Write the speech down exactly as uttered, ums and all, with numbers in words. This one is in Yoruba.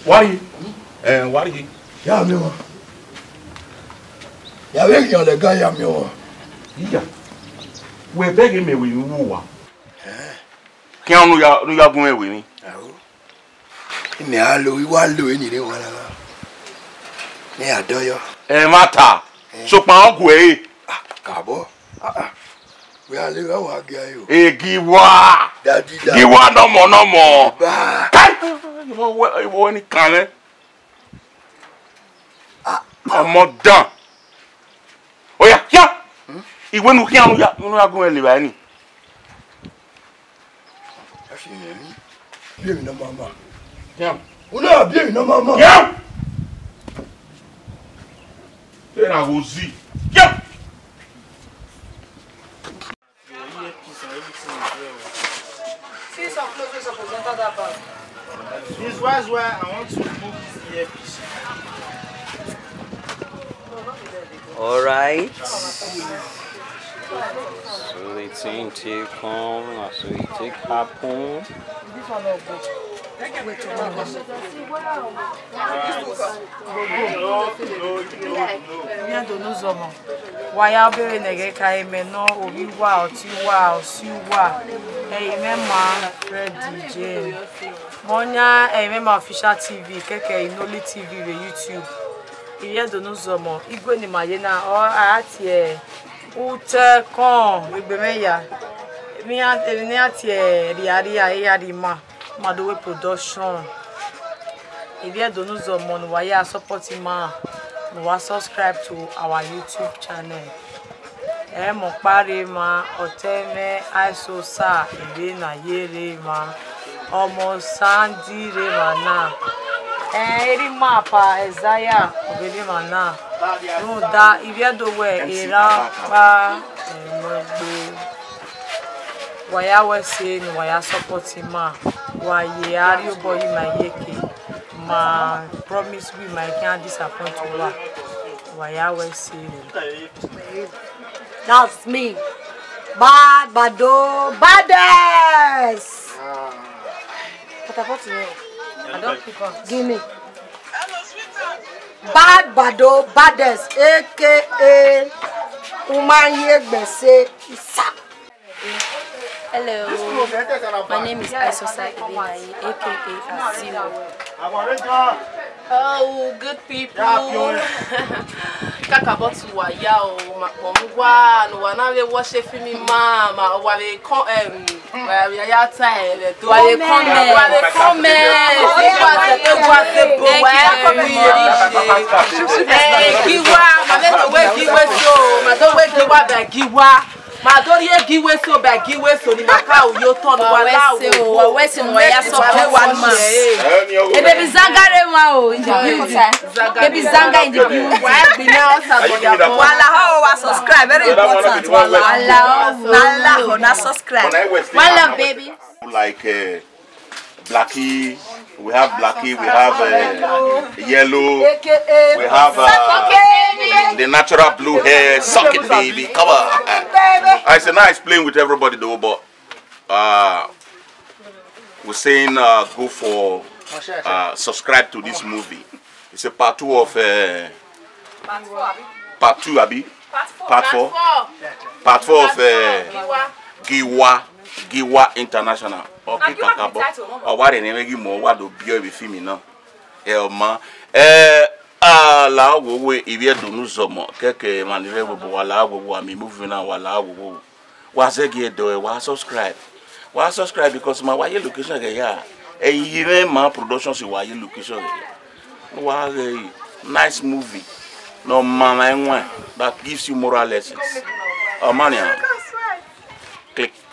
Why? Eh, why? Yeah, me. Yeah, we can the guy. Yeah, me. Yeah. We begging me with you. Can't you you you going with me? In the hello, we want to any one. Ne adoyo. Eh, matter. So pa go eh. Ah, kabo. Ah. We are living our guy. Eh, Giwa. Daddy. Giwa no more no more. You want you want any can? Ah, I'm not done. Oh yeah, yeah. I went to Kianu, you know, I'm going to live any. Bien no mama. Yeah. Una bien no mama. Yeah. Then I will see. Yeah. See some clothes represented that bag. This was why I want to remove this earpiece. All right. So they think take on, so they take happen. This one not good. Wait, I don't know some. Why are we nege kai me no obi wa oti wa osi wa. Ehimwenma D J. Monya Ehimwenmaofficial T V keke Nollywood T V ve YouTube. Iye don't know some. Igwe ni maye na o ati e ute kon egbemeya. Mi ati ni ati e riaria e yarima. Madowe production. If you don't know someone, why you supporting ma, why subscribe to our YouTube channel. Eh, mo pare ma, oteme, aiso sa, ibe na yere ma, omo sandi re mana. Eh, eri ma pa Isaiah, obede mana. No da, if you do we, era pa, mo why I was saying, why I supporting ma. Why you are you boy my yeke? Ma promise we my can't disappoint you. Why I was saying that's me. Bad bado baddest. what about you? I don't keep on. Give me. Bad bado baddest, aka Woman Yegbese Isa. Hello, my name is Isosa Ibinayi, aka Azilo. Oh, good people. Kakaboti wa ya o makongwa no wana we worship me mama wa we come um wa we ya time to wa we come wa we come eh Giwa ma me no we Giwa so ma do we Giwa ba Giwa ma do ye Giwa so ba Giwa so ni maka o yo ton wa la o we se no ya so one man e baby zangare ma o in the building baby zanga in the building wa be now Wala ho wa subscribe, very important. Wala wala ho na subscribe. Wala baby. Like uh, Blackie, we have Blackie, we have uh, Yellow, we have uh, the natural blue hair, suck it baby, come on. I said, nice playing with everybody though, but uh, we're saying uh, go for uh, subscribe to this movie. It's a part two of uh, part two, Abi. Part four. Part four of uh, Giwa. Giwa International. Okay, kakabo. Owa de neme gi mo wa do bio be film na. Eh ma. Eh ah la wo we ibi do nu zomo. Keke manire wo bo wala wo wo mi movie na wala wo wo. Wa se gi do wa subscribe. Wa subscribe because my why location ge ya. Ehimwenma production si why location ge. Wa nice movie. No man that gives you moral lessons. Oh man, click.